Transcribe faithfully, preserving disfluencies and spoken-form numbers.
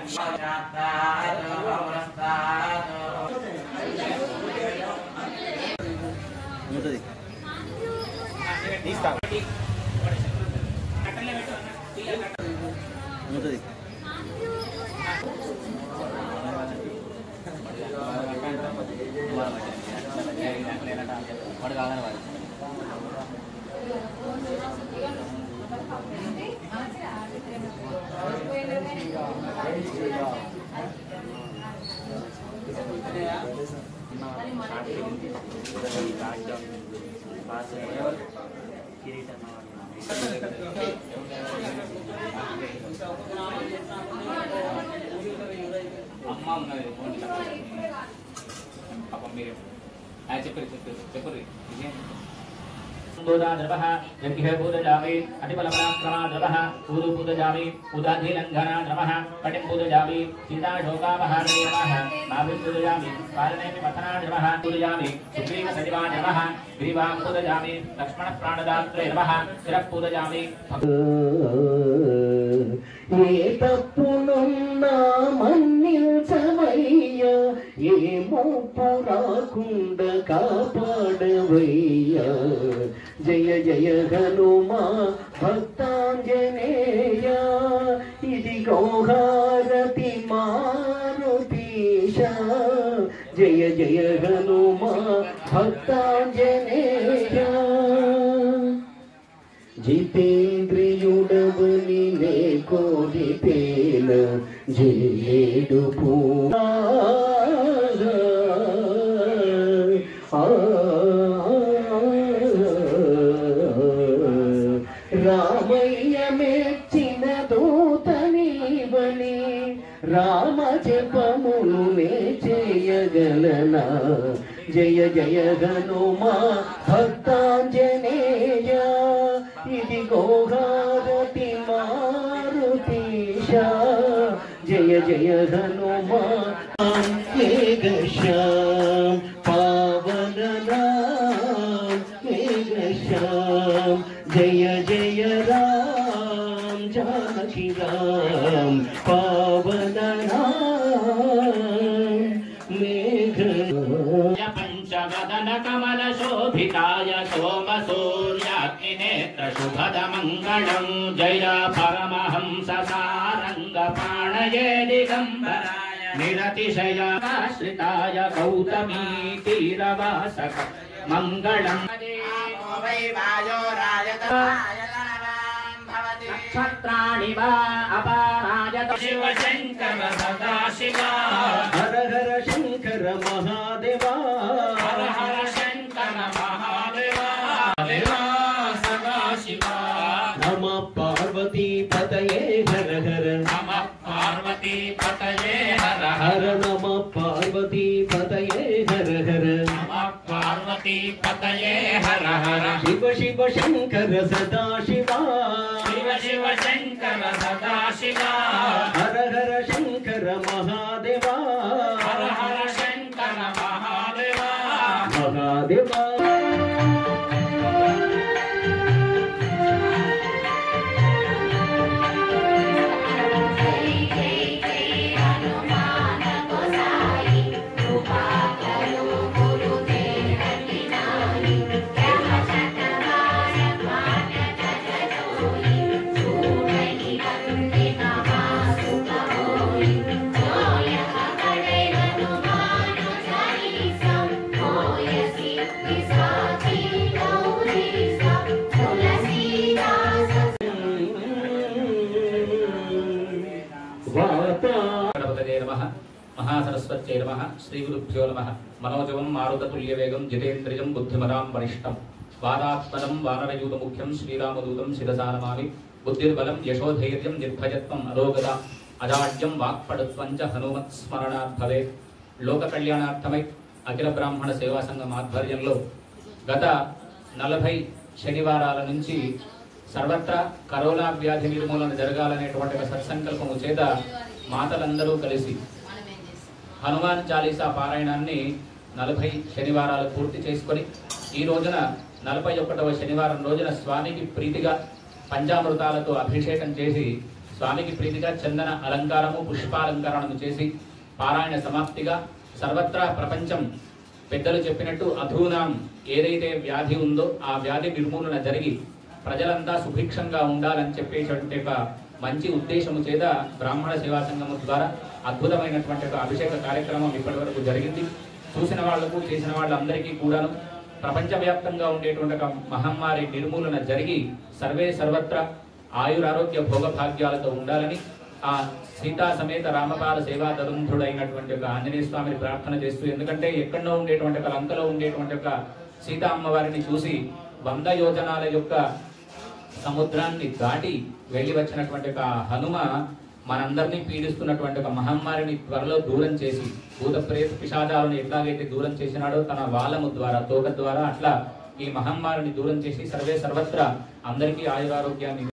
అమ్మ ఉన్నది పాపం మీరు చెప్పరు చెప్పరు చెప్పరు पूजा द्रवः यज्ञ पूजयामि अतिबलपराक्रमा द्रवः पूरु पूजयामि उदाधिलङ्घना द्रवः कटिं पूजयामि सीताशोकापहारे नमः नाभिं पूजयामि पालनेमि मथना द्रवः पूजयामि सुग्रीव सचिवा द्रवः ग्रीवां पूजयामि लक्ष्मणप्राणदात्रे नमः शिरः पूजयामि ఏ తప్పునున్నా మన్నించవయ్యా ఏ ముప్పు రాకుండా కాపాడవయ్యా జయ జయ హనుమా భక్తాంజనేయ ఇది గౌహారతి మారుతీశ జయ జయ హనుమా భక్తాంజనేయ జితేంద్రియుడవని నే కోరితేన జిల్లేడు పూజ రామయ్య మెచ్చిన దూతనీవని రామ జపమును నే చేయగలనా జయ జయ హనుమా భక్తాంజనేయ ఇది గోహారతి మారుతీశ జయ జయ హనుమా మేఘశ్యాం పావననాం మేఘశ్యాం జయ జయ రాం జానకి రాం పావననాం మేఘ పంచవదన కమల శోభితాయ సోమ సూర్యాగ్నినేత్ర శుభద మంగళం జయ పరమహంస సారంగ పాణయే దిగంబరాయ నిరతిశయాశ్రితాయ గౌతమీ తీరవాసక మంగళం నక్షత్రాణి వా అపారాయత శివ శంకర సదా శివ హర హర శంకర మహాదేవా హర హర శంకర మహాదేవా దేవా సదా శివ నమ పార్వతీ పతయే హర హర నమ పార్వతీ పతయే హర హర నమ పార్వతీ పతయే హర హర నమ పార్వతీ పతయే హర హర శివ శివ శంకర సదా శివ శివ శివ శంకర సదా శివ హర హర శంకర మహాదేవా హర హర శంకర మహాదేవా మహాదేవా महासरस्वत्यै नमः श्रीगुरुभ्यो नमः मनोजवं मारुततुल्यवेगं जितेन्द्रियं बुद्धिमतां वरिष्ठं वादात्मनं वानरयूतमुख्यं श्रीरामदूतं शिरसा नमामि बुद्धिर्बलं यशोधैर्यं निर्भयत्वम् अरोगता अजाड्यं वाक्पटुत्वं च हनुमत्स्मरणात् भवेत् लोककल्याणार्थमै अखिल ब्राह्मण सेवा संघం ఆధ్వర్యంలో గత నలభై శనివారాల నుంచి సర్వత్రా కరోనా వ్యాధి నిర్మూలన జరగాలనేటువంటి సత్సంకల్పము చేత మాతలందరూ కలిసి హనుమాన్ చాలీసా పారాయణాన్ని నలభై శనివారాలు పూర్తి చేసుకొని ఈ రోజున నలభై ఒకటవ శనివారం రోజున స్వామికి ప్రీతిగా పంచామృతాలతో అభిషేకం చేసి స్వామికి ప్రీతిగా చందన అలంకారము పుష్పాలంకరణను చేసి పారాయణ సమాప్తిగా సర్వత్రా ప్రపంచం పెద్దలు చెప్పినట్టు అధూనాం ఏదైతే వ్యాధి ఉందో ఆ వ్యాధి నిర్మూలన జరిగి ప్రజలంతా సుభిక్షంగా ఉండాలని చెప్పేటువంటి ఒక మంచి ఉద్దేశము చేత బ్రాహ్మణ సేవా సంఘము ద్వారా అద్భుతమైనటువంటి ఒక అభిషేక కార్యక్రమం ఇప్పటి వరకు జరిగింది. చూసిన వాళ్లకు చేసిన వాళ్ళందరికీ కూడాను ప్రపంచవ్యాప్తంగా ఉండేటువంటి ఒక మహమ్మారి నిర్మూలన జరిగి సర్వే సర్వత్రా ఆయురారోగ్య భోగభాగ్యాలతో ఉండాలని ఆ సీతా సమేత రామపాల సేవా తరుంధుడైనటువంటి ఒక ఆంజనేయ స్వామిని ప్రార్థన చేస్తూ, ఎందుకంటే ఎక్కడో ఉండేటువంటి ఒక లంకలో ఉండేటువంటి ఒక సీతా అమ్మవారిని చూసి వంద యోజనాల యొక్క సముద్రాన్ని దాటి వెళ్ళి వచ్చినటువంటి ఒక హనుమ మనందరినీ పీడిస్తున్నటువంటి ఒక మహమ్మారిని త్వరలో దూరం చేసి భూత ప్రేత పిశాచాలను ఎట్లాగైతే దూరం చేసినాడో తన వాలము ద్వారా తోక ద్వారా అట్లా ఈ మహమ్మారిని దూరం చేసి సర్వే సర్వత్రా అందరికీ ఆయురారోగ్యాన్ని